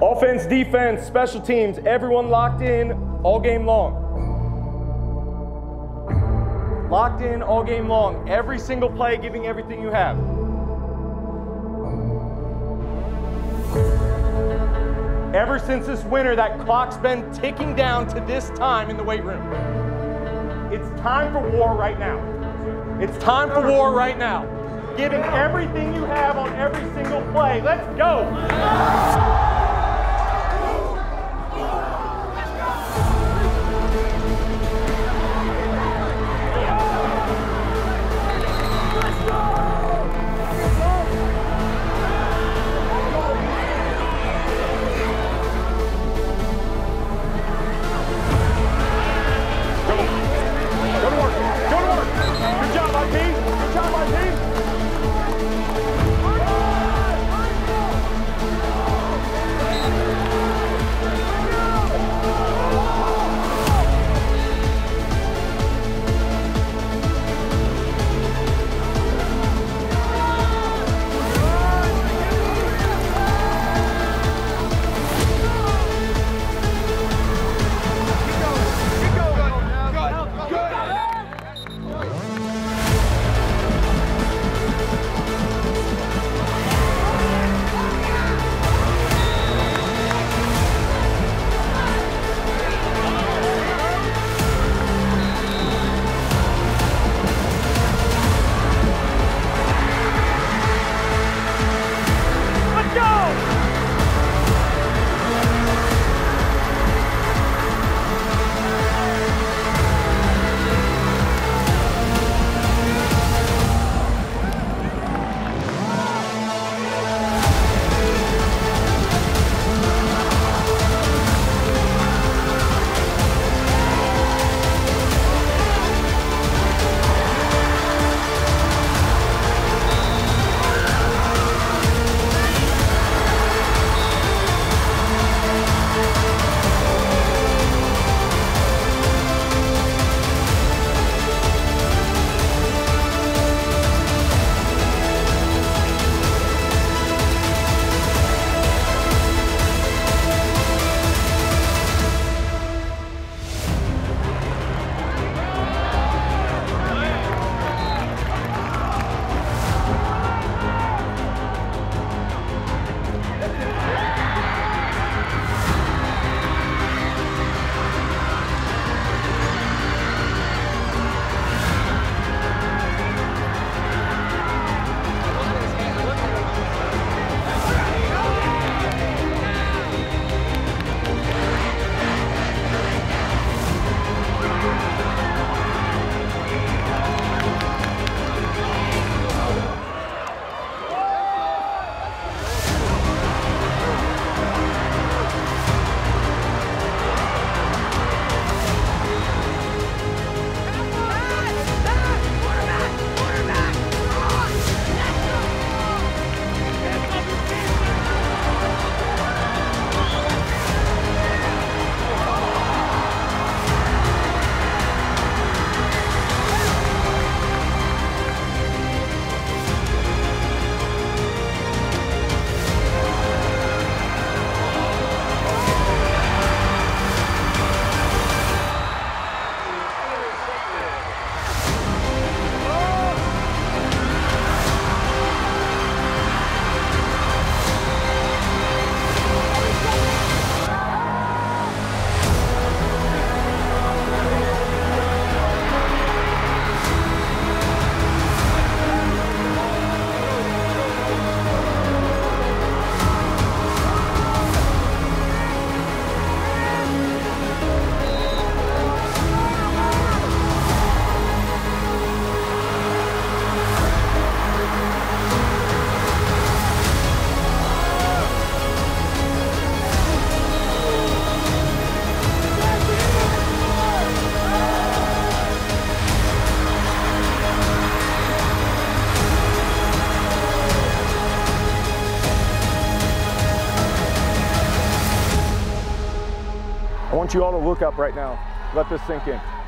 Offense, defense, special teams, everyone locked in all game long. Locked in all game long. Every single play, giving everything you have. Ever since this winter, that clock's been ticking down to this time in the weight room. It's time for war right now. It's time for war right now. Giving everything you have on every single play. Let's go. I want you all to look up right now. Let this sink in.